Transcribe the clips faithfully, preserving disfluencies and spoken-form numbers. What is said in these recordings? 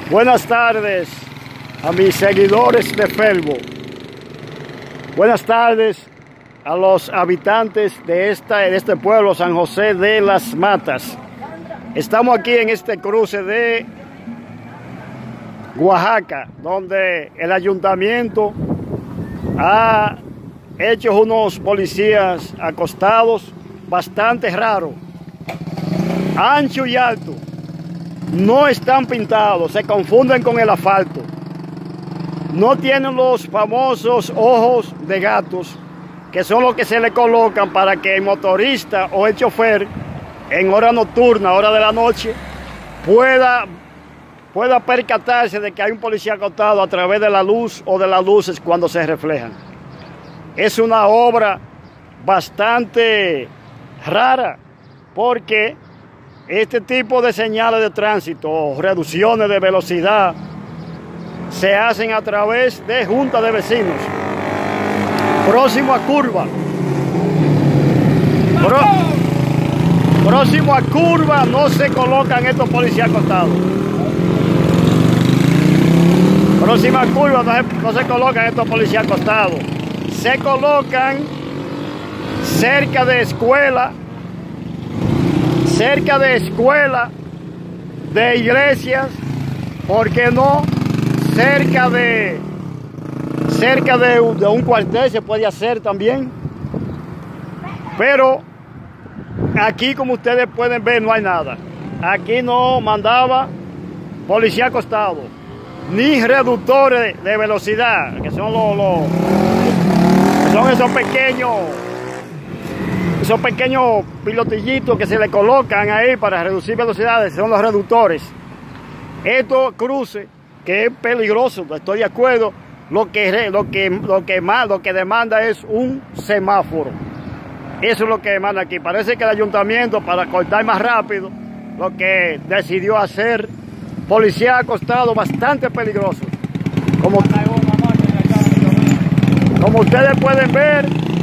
Buenas tardes a mis seguidores de Facebook. Buenas tardes a los habitantes de, esta, de este pueblo, San José de las Matas. Estamos aquí en este cruce de Oaxaca, donde el ayuntamiento ha hecho unos policías acostados bastante raros, ancho y alto. No están pintados, se confunden con el asfalto. No tienen los famosos ojos de gatos, que son los que se le colocan para que el motorista o el chofer en hora nocturna, hora de la noche, pueda, pueda percatarse de que hay un policía acostado a través de la luz o de las luces cuando se reflejan. Es una obra bastante rara, porque este tipo de señales de tránsito o reducciones de velocidad se hacen a través de juntas de vecinos. Próximo a curva. Pro, próximo a curva no se colocan estos policías acostados. Próxima curva no se, no se colocan estos policías acostados. Se colocan cerca de escuela, cerca de escuela, de iglesias, ¿por qué no? Cerca de, cerca de un, de un cuartel se puede hacer también. Pero aquí, como ustedes pueden ver, no hay nada. Aquí no mandaba policía acostado, ni reductores de velocidad, que son los, los son esos pequeños, esos pequeños pilotillitos que se le colocan ahí para reducir velocidades, son los reductores. Estos cruces, que es peligroso, estoy de acuerdo, lo que, lo que, lo que más, lo que demanda es un semáforo. Eso es lo que demanda aquí. Parece que el ayuntamiento, para cortar más rápido, lo que decidió hacer, policía acostado bastante peligroso. Como, como ustedes pueden ver,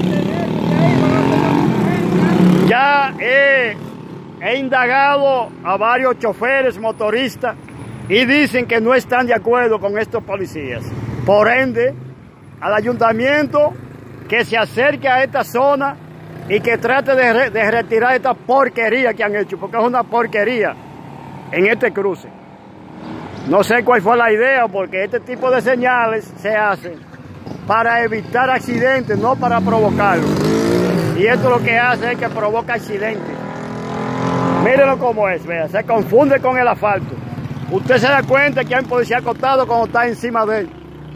ya he, he indagado a varios choferes, motoristas, y dicen que no están de acuerdo con estos policías. Por ende, al ayuntamiento que se acerque a esta zona y que trate de, re, de retirar esta porquería que han hecho, porque es una porquería en este cruce. No sé cuál fue la idea, porque este tipo de señales se hacen para evitar accidentes, no para provocarlos. Y esto lo que hace es que provoca accidentes. Mírenlo cómo es, vea, se confunde con el asfalto. Usted se da cuenta que hay un policía acostado cuando está encima de él.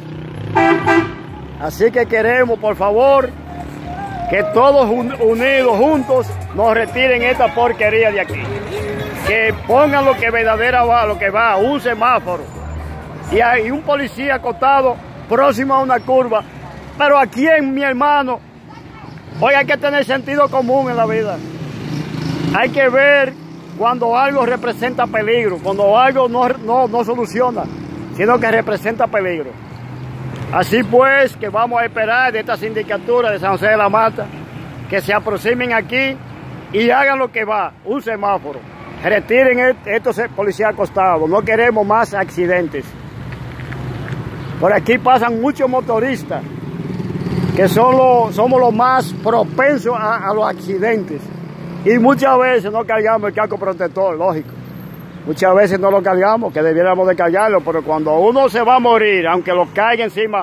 Así que queremos, por favor, que todos unidos, juntos, nos retiren esta porquería de aquí. Que pongan lo que verdadera va, lo que va, un semáforo. Y hay un policía acostado próximo a una curva. Pero aquí, en mi hermano, hoy hay que tener sentido común en la vida. Hay que ver cuando algo representa peligro, cuando algo no, no, no soluciona, sino que representa peligro. Así pues, que vamos a esperar de esta sindicatura de San José de la Mata, que se aproximen aquí y hagan lo que va, un semáforo. Retiren estos policías acostados, no queremos más accidentes. Por aquí pasan muchos motoristas, que son los, somos los más propensos a, a los accidentes. Y muchas veces no cargamos el casco protector, lógico. Muchas veces no lo cargamos, que debiéramos de cargarlo, pero cuando uno se va a morir, aunque lo caiga encima,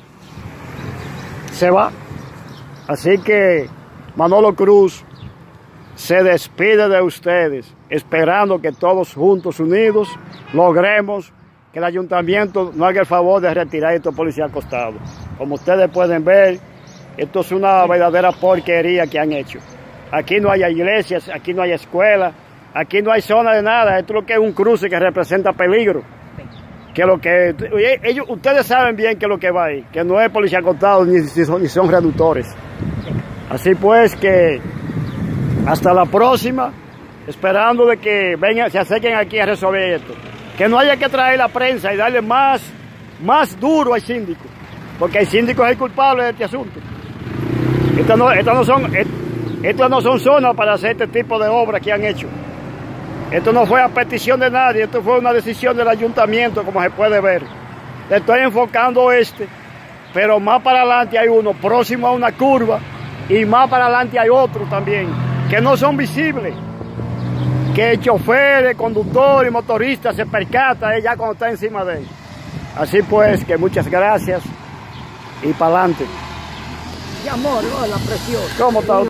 se va. Así que Manolo Cruz se despide de ustedes, esperando que todos juntos, unidos, logremos que el ayuntamiento nos haga el favor de retirar a estos policías acostados. Como ustedes pueden ver, esto es una verdadera porquería que han hecho. Aquí no hay iglesias, aquí no hay escuelas, aquí no hay zona de nada. Esto es lo que es un cruce que representa peligro. Que lo que ellos, ustedes saben bien que es lo que va ahí, que no es policía acostado ni, ni, son, ni son reductores. Así pues que hasta la próxima, esperando de que vengan, se acerquen aquí a resolver esto. Que no haya que traer la prensa y darle más, más duro al síndico, porque el síndico es el culpable de este asunto. Estas no, estas no son... Estas no son zonas para hacer este tipo de obras que han hecho. Esto no fue a petición de nadie, esto fue una decisión del ayuntamiento, como se puede ver. Le estoy enfocando este, pero más para adelante hay uno próximo a una curva y más para adelante hay otro también, que no son visibles, que el chofer, el conductor y motorista se percata ya cuando está encima de él. Así pues, que muchas gracias y para adelante. Mi amor, hola, precioso. ¿Cómo está usted?